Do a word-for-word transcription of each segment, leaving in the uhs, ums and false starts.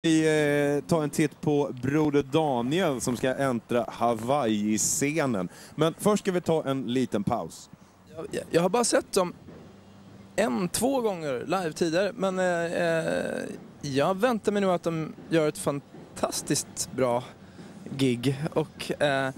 Vi eh, tar en titt på Broder Daniel som ska äntra Hawaii-scenen. Men först ska vi ta en liten paus. Jag, jag har bara sett dem en, två gånger live tidigare. Men eh, jag väntar mig nog att de gör ett fantastiskt bra gig. Och eh,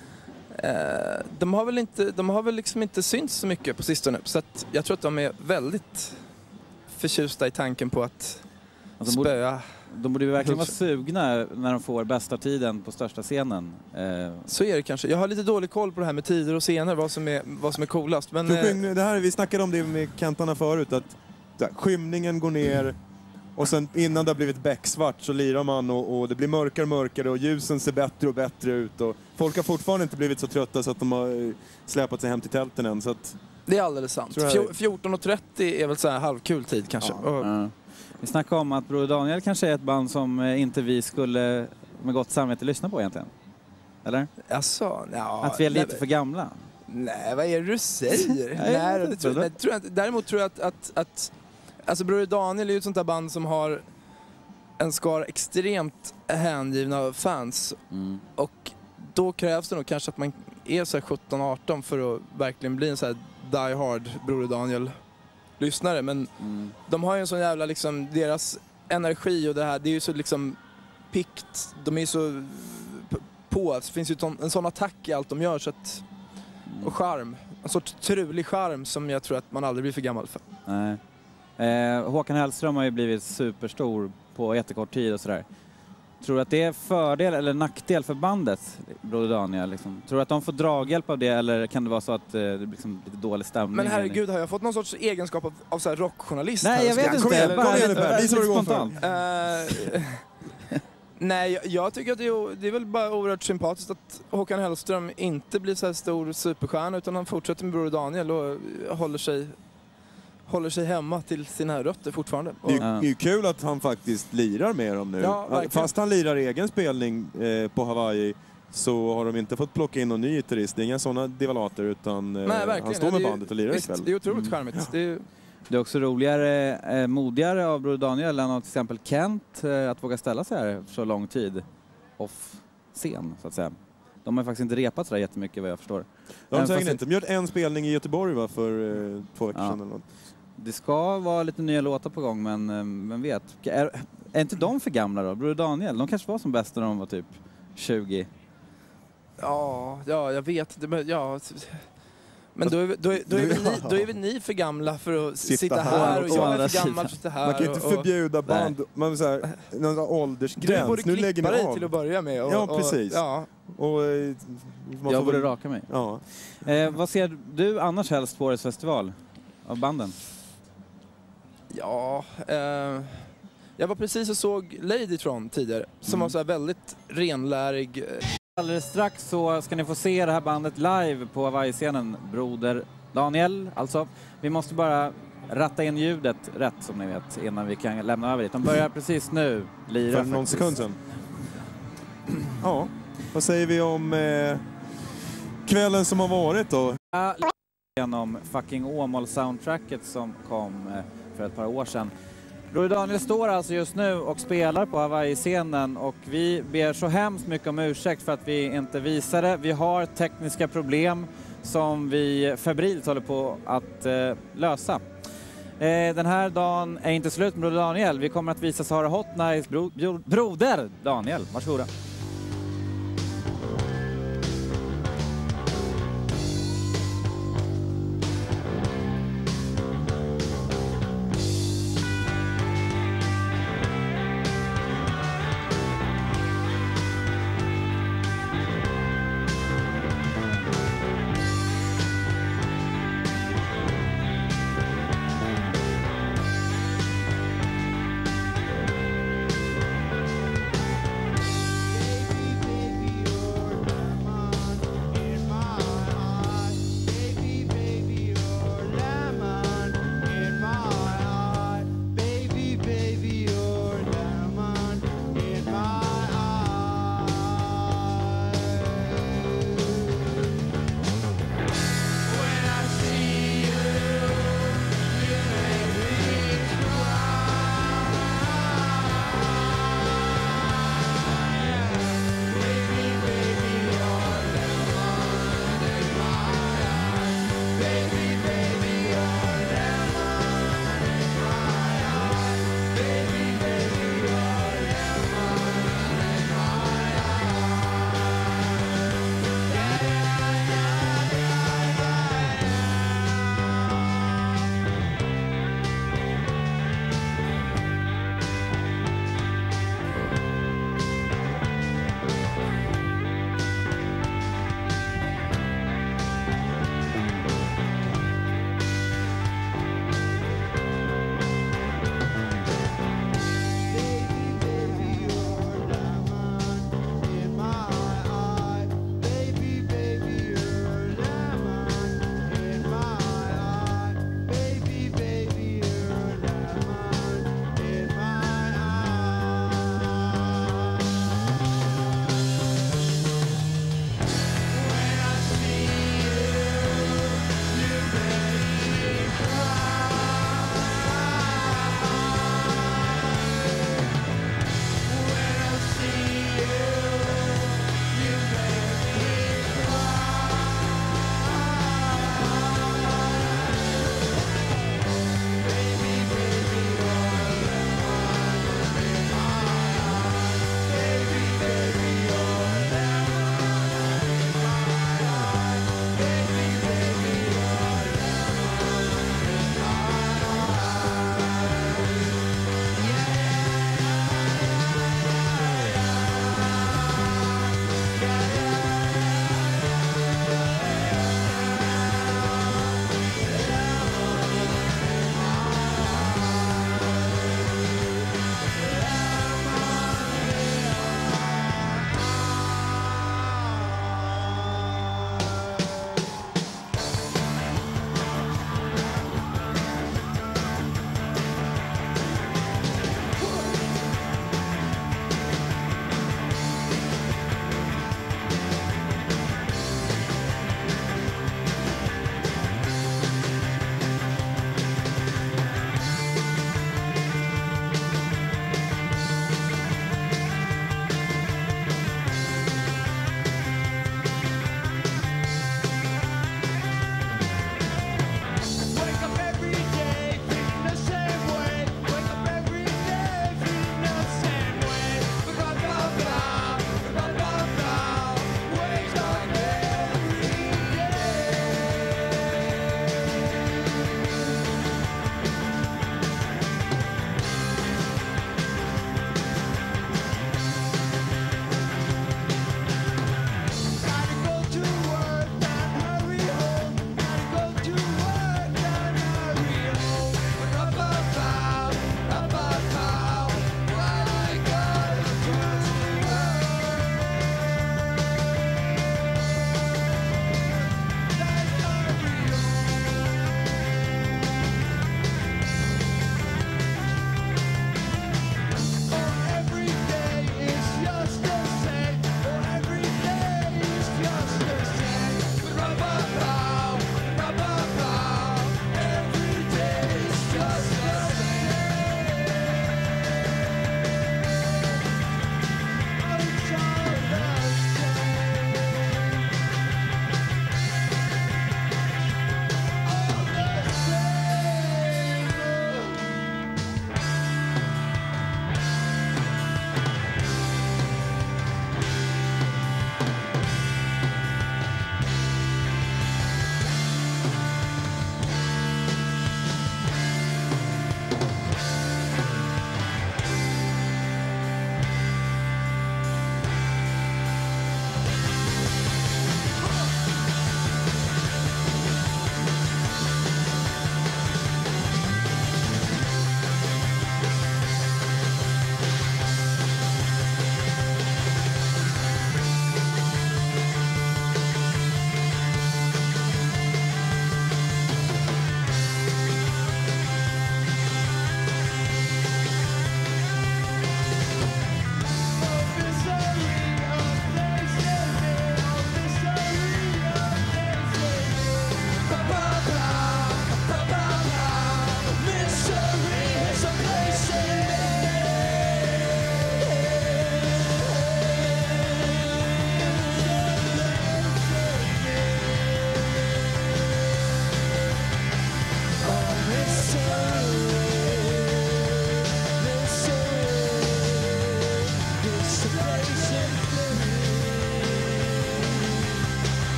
eh, de har väl inte, de har väl liksom inte synts så mycket på sistone. Så att jag tror att de är väldigt förtjusta i tanken på att alltså, spöa. De borde ju verkligen vara sugna när de får bästa tiden på största scenen. Eh. Så är det kanske. Jag har lite dålig koll på det här med tider och scener, vad som är, vad som är coolast. Men, eh... det här, vi snackade om det med kantarna förut, att där, skymningen går ner och sen innan det har blivit becksvart så lirar man och, och det blir mörkare och mörkare och ljusen ser bättre och bättre ut. Och folk har fortfarande inte blivit så trötta så att de har släpat sig hem till tälten än. Så att, det är alldeles sant. Jag... fjorton och trettio är väl så här halvkul tid kanske. Ja. Och... Ja. Vi snackar om att Broder Daniel kanske är ett band som inte vi skulle med gott samvete lyssna på egentligen. Eller? Alltså, ja, att vi är lite nej, för gamla. Nej, vad är det du säger? nej, det tror, nej, tror jag, däremot tror jag att, att, att alltså Broder Daniel är ju ett sånt där band som har en skar extremt hängivna fans. Mm. Och då krävs det nog kanske att man är så här sjutton arton för att verkligen bli en så här die hard Broder Daniel lyssnare, men mm. de har ju en sån jävla liksom, deras energi och det här, det är ju så liksom pikt, de är ju så på, det finns ju en sån attack i allt de gör så att, och charm, en sorts trulig charm som jag tror att man aldrig blir för gammal för. Nej. Eh, Håkan Hellström har ju blivit superstor på jättekort tid och sådär. Tror du att det är fördel eller nackdel för bandet, Broder Daniel? Liksom? Tror du att de får draghjälp av det eller kan det vara så att eh, det blir liksom lite dålig stämning? Men herregud, har jag fått någon sorts egenskap av, av så här rockjournalist? Nej, jag vet inte. Kom igen, kom igen, bara visa vad det går för. Uh, nej, jag, jag tycker att det är, det är väl bara oerhört sympatiskt att Håkan Hellström inte blir så här stor superstjärna utan han fortsätter med Broder Daniel och håller sig... håller sig hemma till sina rötter fortfarande. Det är, det är ju kul att han faktiskt lirar med dem nu. Ja, fast han lirar egen spelning eh, på Hawaii så har de inte fått plocka in någon ny gitarrist. Det är inga sådana devalater utan eh, Nej, han står med bandet och lirar visst, ikväll. Det är otroligt charmigt. Mm. Det, är... det är också roligare, eh, modigare av Broder Daniel än av till exempel Kent eh, att våga ställa sig här för så lång tid off-scen så att säga. De har faktiskt inte repat så där jättemycket vad jag förstår. De har säkert inte. De gjort en spelning i Göteborg va, för eh, två veckor ja. sedan eller något. Det ska vara lite nya låtar på gång, men vem vet. Är, är inte de för gamla då? Broder Daniel, de kanske var som bäst när de var typ tjugo. Ja, ja jag vet. Det, ja. Men då är, då, är, då, är väl ni, då är väl ni för gamla för att sitta, sitta här och jag är för gammal för att sitta här. Man kan inte och, förbjuda band. Man så här, någon åldersgräns. Du borde nu lägger klippa ni dig av. till att börja med. Och, ja, precis. Och, ja. Och, man jag borde väl... raka mig. Ja. Eh, vad ser du annars helst på årets festival av banden? Ja, eh, jag var precis och såg Ladytron tidigare som mm. var så här väldigt renlärig. Alldeles strax så ska ni få se det här bandet live på Hawaii-scenen. Broder Daniel, alltså. Vi måste bara ratta in ljudet rätt som ni vet innan vi kan lämna över dit. De börjar precis nu lira. För någon sekund sedan. Ja, vad säger vi om eh, kvällen som har varit då? Genom fucking Åmål-soundtracket som kom eh, för ett par år sedan. Broder Daniel står alltså just nu och spelar på Hawaii-scenen och vi ber så hemskt mycket om ursäkt för att vi inte visar det. Vi har tekniska problem som vi febrilt håller på att eh, lösa. Eh, den här dagen är inte slut med Broder Daniel. Vi kommer att visa Sara Hot Nice bro bro Broder Daniel. Varsågoda.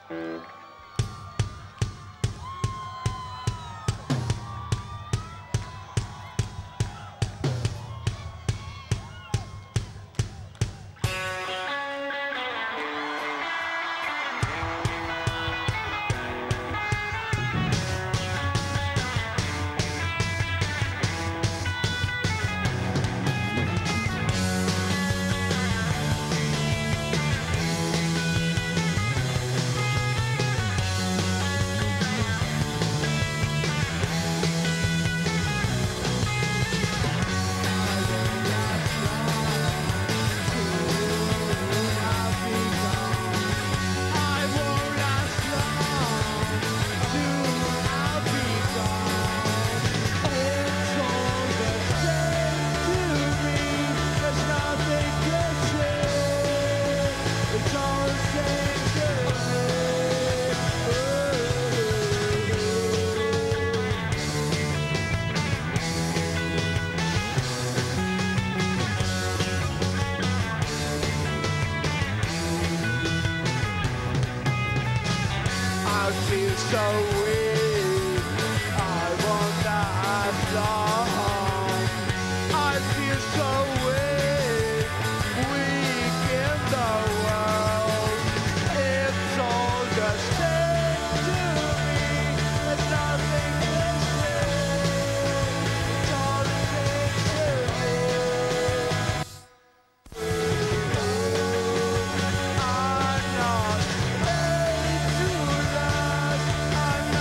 I'm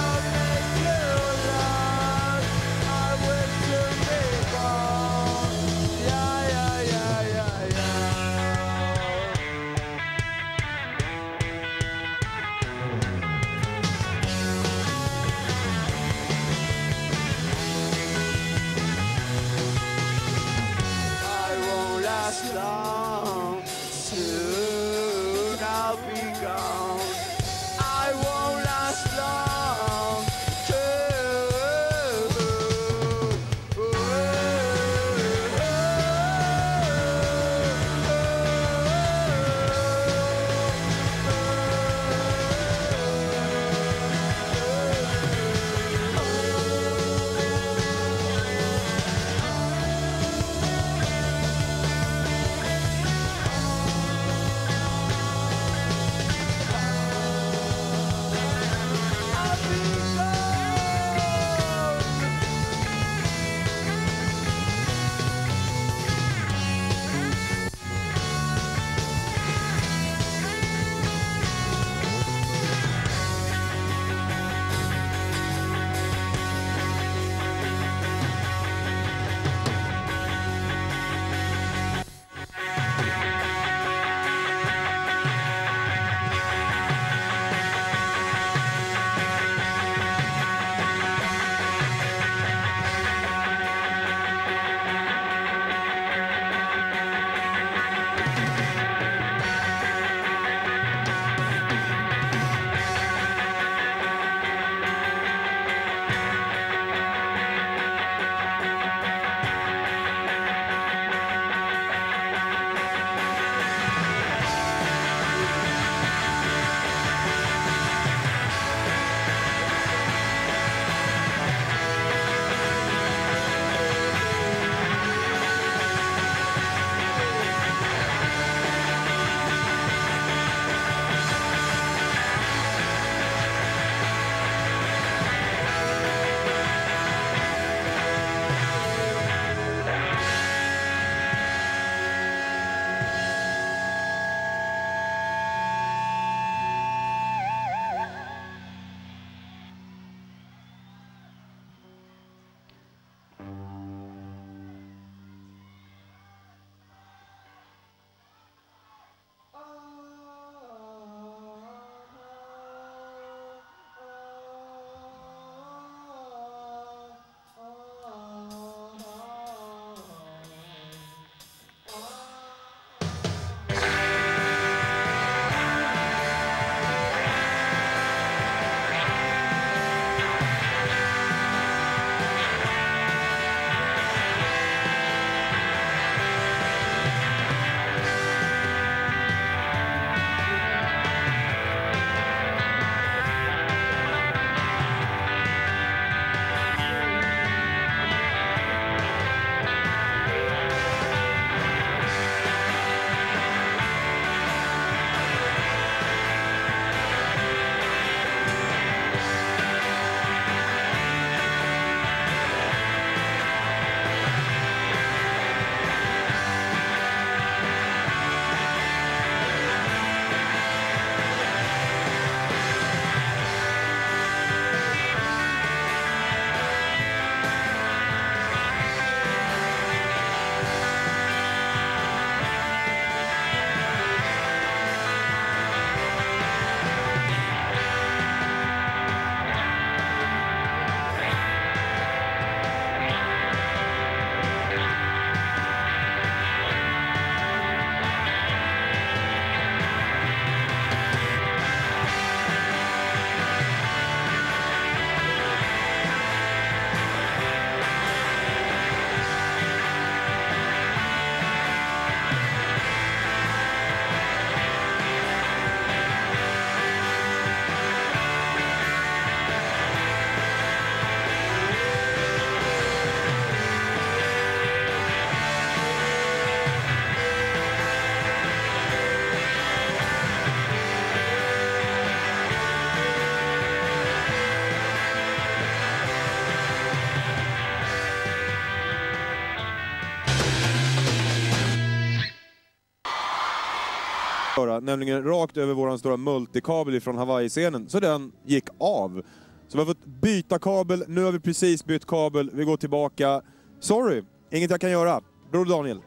nämligen rakt över våran stora multikabel från Hawaii-scenen. Så den gick av. Så vi har fått byta kabel. Nu har vi precis bytt kabel. Vi går tillbaka. Sorry, inget jag kan göra. Broder Daniel.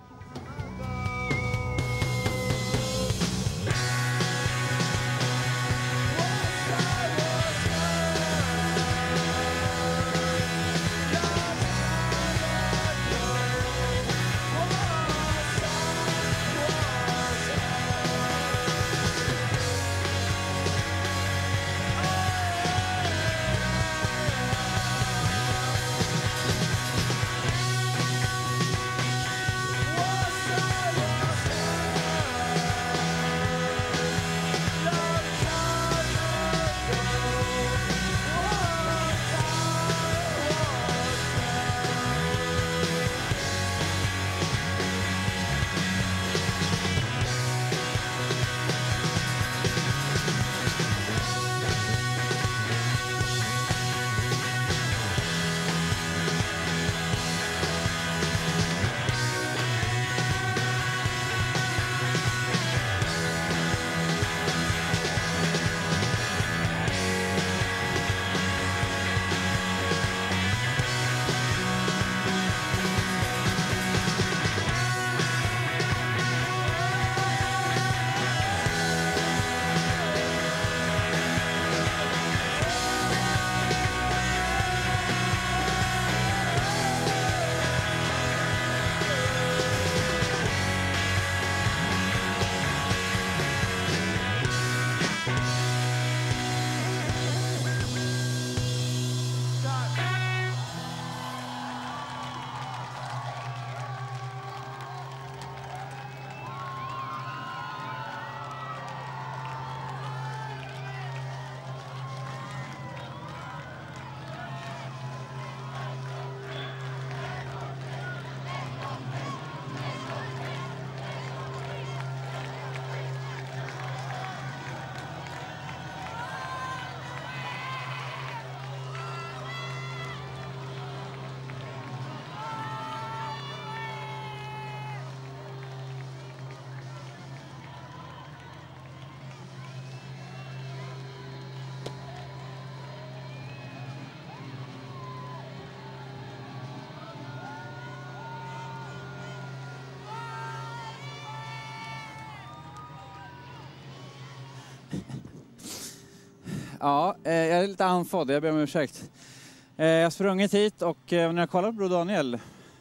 Ja, eh, jag är lite andfådd, jag ber om ursäkt. Eh, jag har sprungit hit och eh, när jag kollar på Broder Daniel,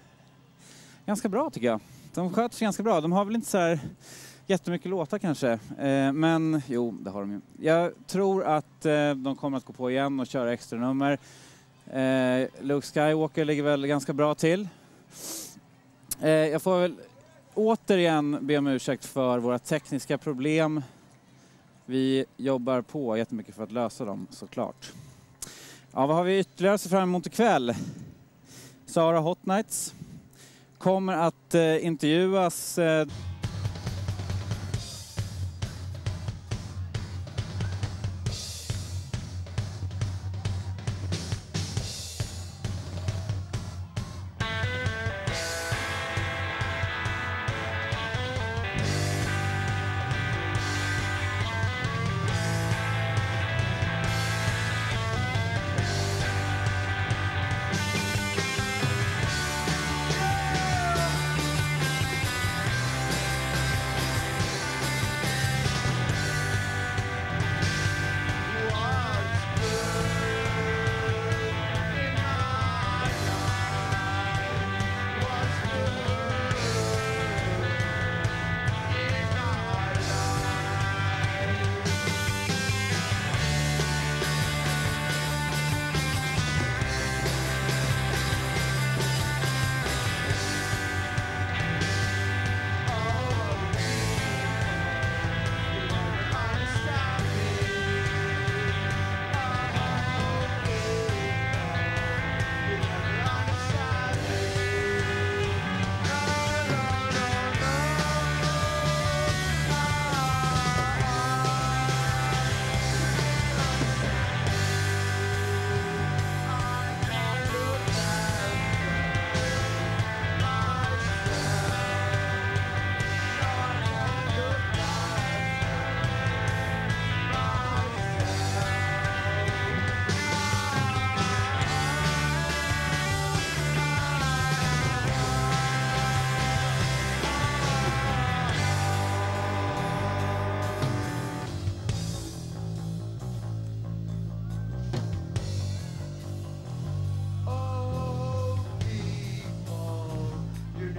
ganska bra tycker jag. De sköter sig ganska bra. De har väl inte så här jättemycket låtar kanske, eh, men jo, det har de ju. Jag tror att eh, de kommer att gå på igen och köra extra nummer. Eh, Luke Skywalker ligger väl ganska bra till. Eh, jag får väl återigen be om ursäkt för våra tekniska problem. Vi jobbar på jättemycket för att lösa dem, såklart. Ja, vad har vi ytterligare så fram emot ikväll? Sara Hot Nights kommer att eh, intervjuas... Eh,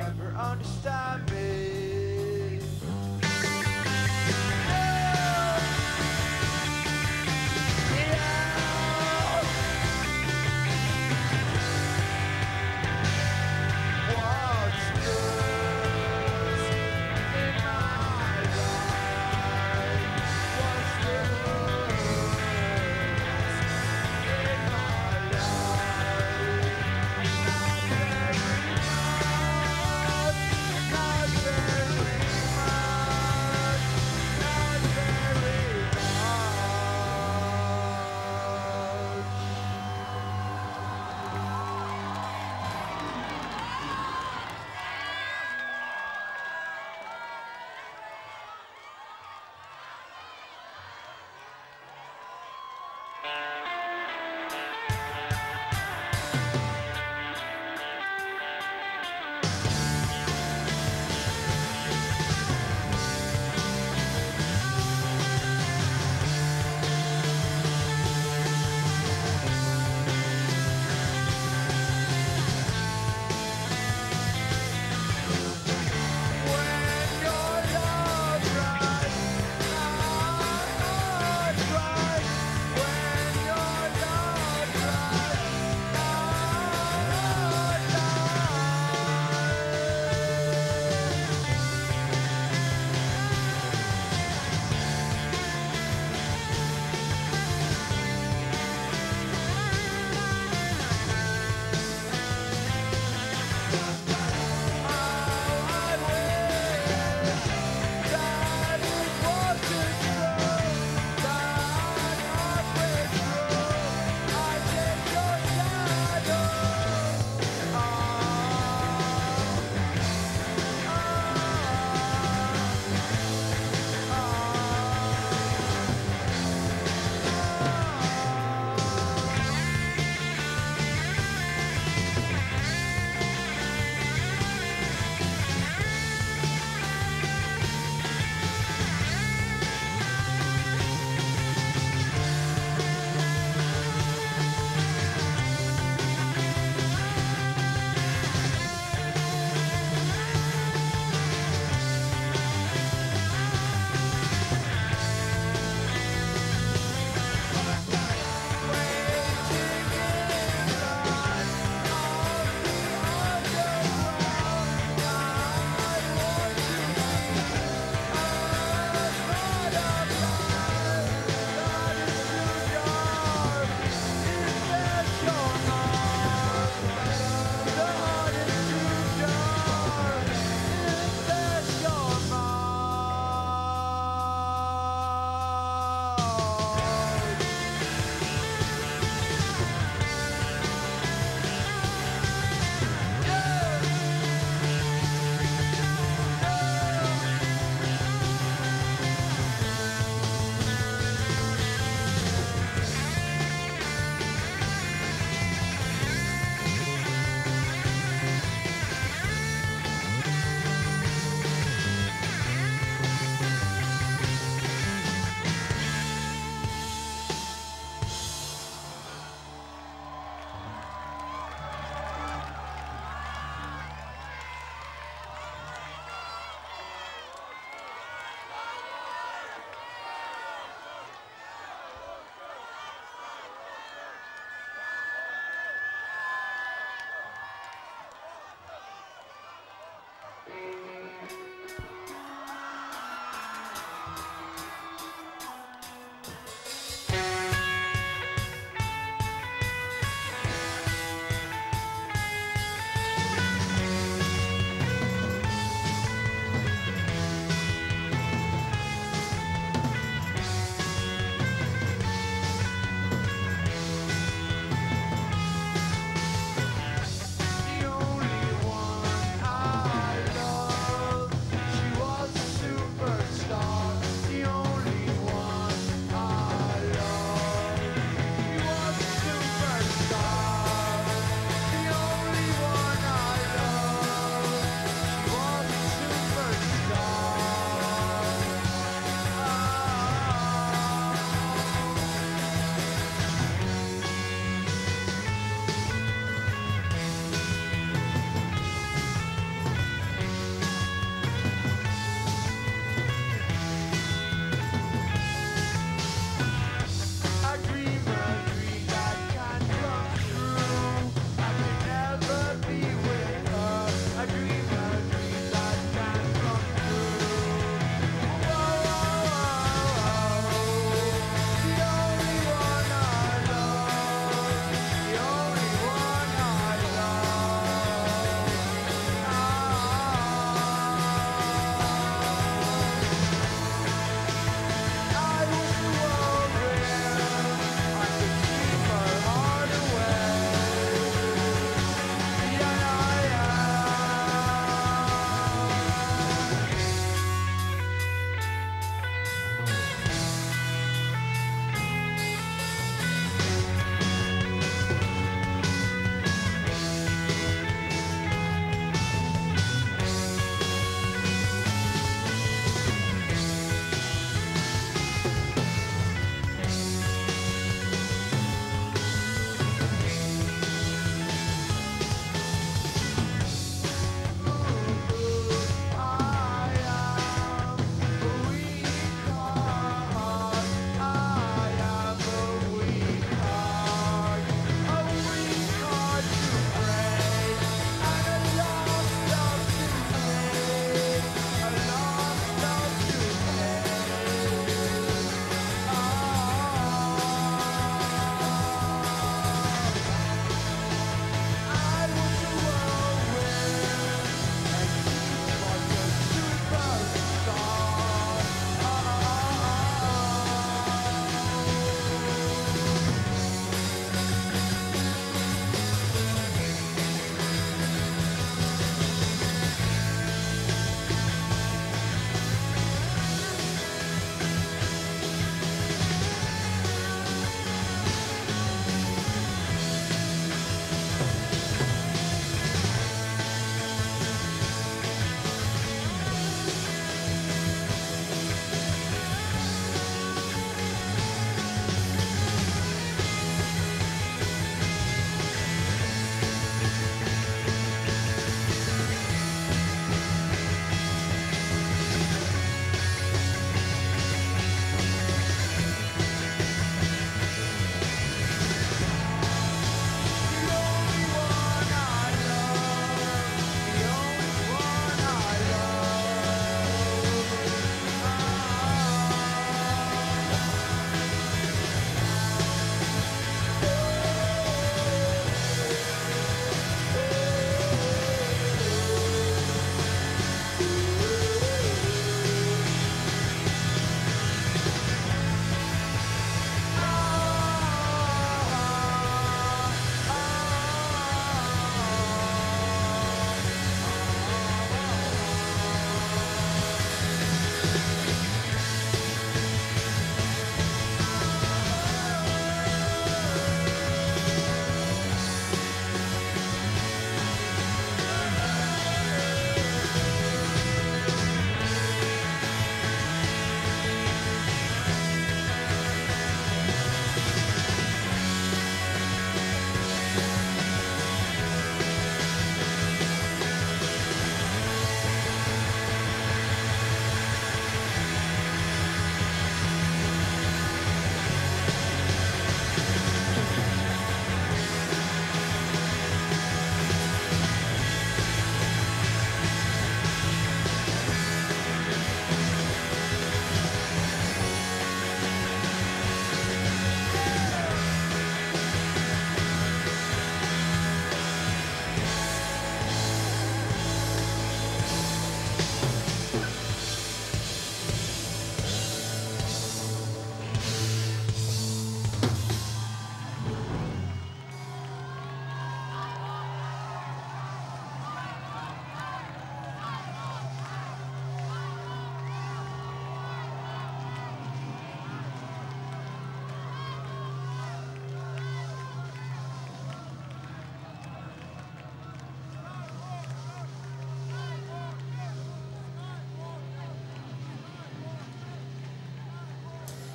never understand me. Not very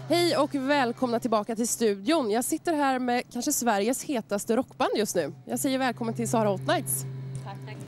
Hej och välkomna tillbaka till studion. Jag sitter här med kanske Sveriges hetaste rockband just nu. Jag säger välkommen till Sara Hot Nights.